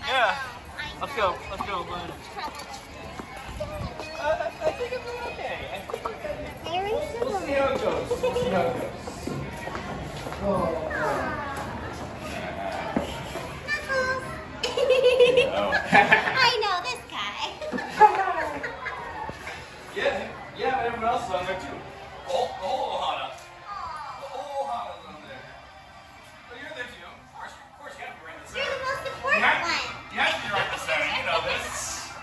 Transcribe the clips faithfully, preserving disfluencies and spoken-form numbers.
Yeah. Let's go. Let's go, bud. Uh, I think I'm doing okay. I think we're good. We'll see how it goes. We'll see how it goes. Oh. I know this guy. Yeah, yeah, but everyone else is on there too. Oh, the whole Ohana. The whole Ohana's on there. Oh, you're there too. Of course, of course, you have to be right in the center. You're the most important you have, one. You have to be right in the center. You know this.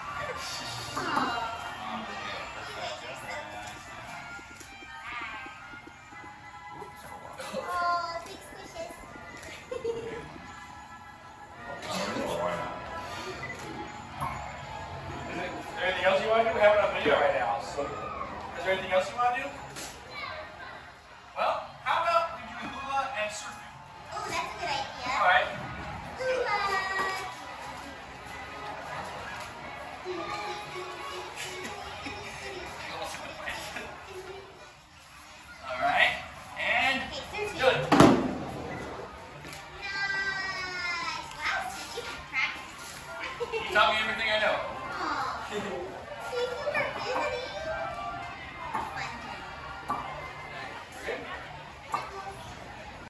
Oh, big squishes. Is there anything else you want to do? We have it on video right now. So, is there anything else you want to do? Well, how about we do hula and surfing? Oh, that's a good idea. All right. Hula. All right. And Okay, surfing. good. Nice. Wow, so you can practice. You taught me everything I know. Aw. See, you were visiting.